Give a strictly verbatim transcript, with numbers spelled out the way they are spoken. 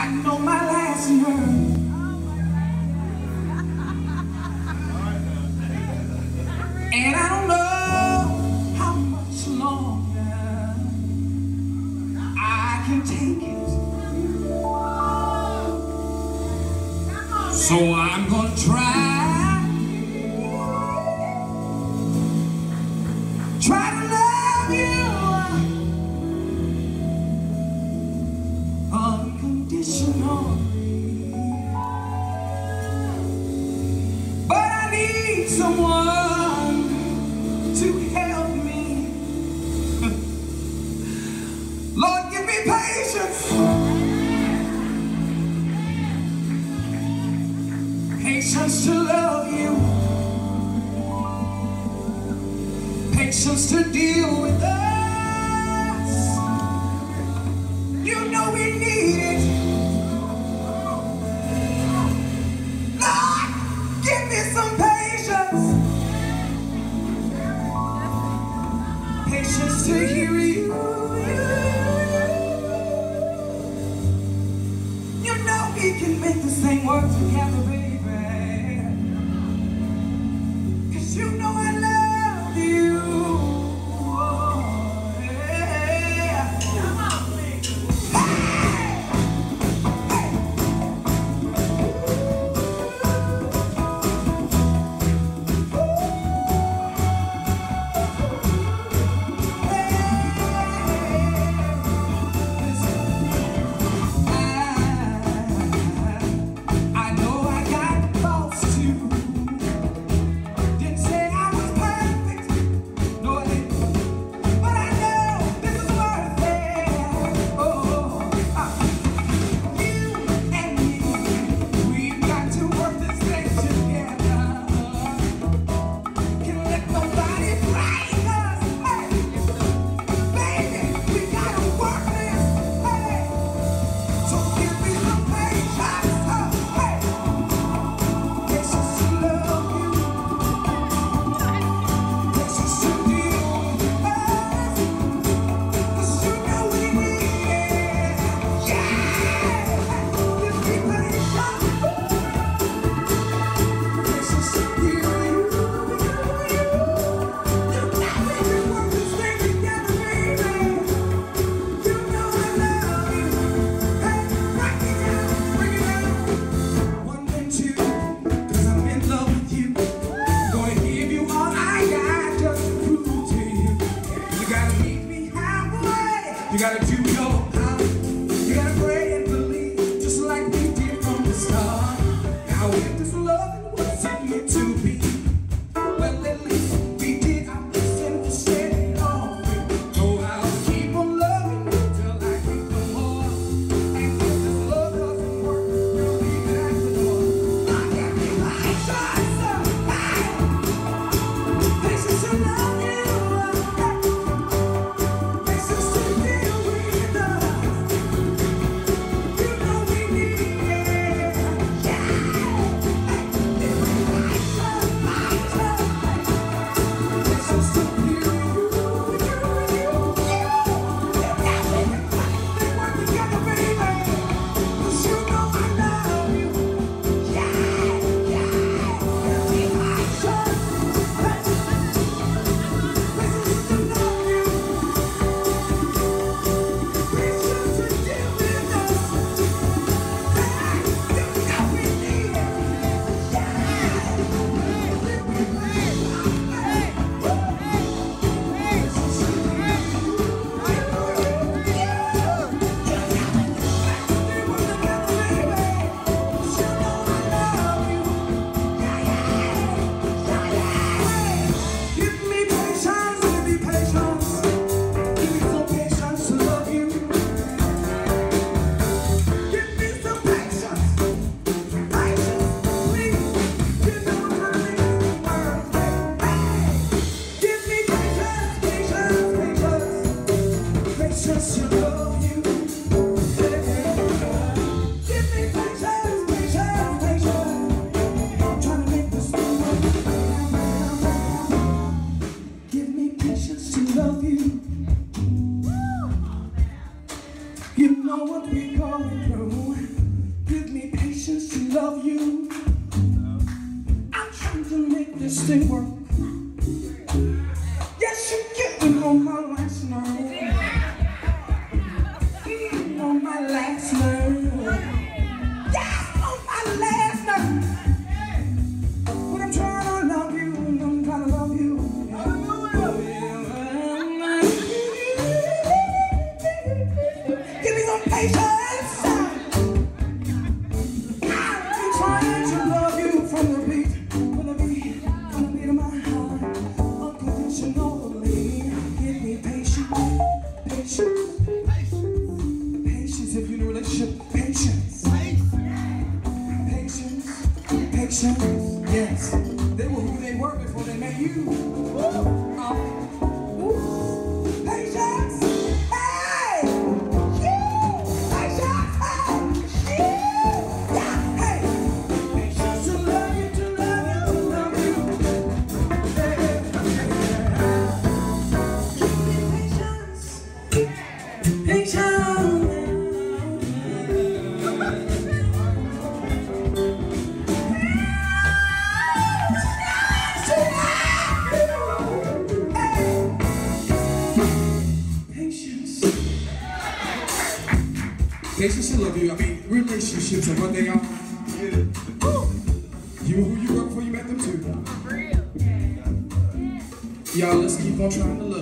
I know my last nerve. And I don't know how much longer I can take it. So I'm gonna try, try to love you unconditionally. But I need someone to help me. Lord, give me patience. Patience to love you. Patience to deal with us. You know we need it. Lord, give me some patience. Patience to hear you. You know we can make this thing work together, baby. Cause you know I love you. Oh, yeah. Come on, please. Hey! Hey! You gotta do your part. You gotta pray and believe, just like we did from the start. Now if this love wasn't meant to be, well at least we did our best and we set it off. So I'll keep on loving you till I get no more. And if this love doesn't work, we'll leave it at the door. Look at me like Johnson, hey! This is to love you. You know what we're going through. love you. I'm trying to make this thing work. Yes, you're getting on my last nerve. Mm, on my last nerve. Yes, on my last nerve. But I'm trying to love you, I'm trying to love you. Give me some patience. If you're in a relationship, patience. Patience. Patience. Yes. They were who they were before they met you. Uh, patience. Hey! Yeah. Patience. Hey! Yeah. Yeah. Hey! Patience to love you, to love you, to love you. Yeah. Give me patience. Patience. Patience should love you. I mean, relationships are what they are. You were who you were before you met them too. Y'all, let's keep on trying to love.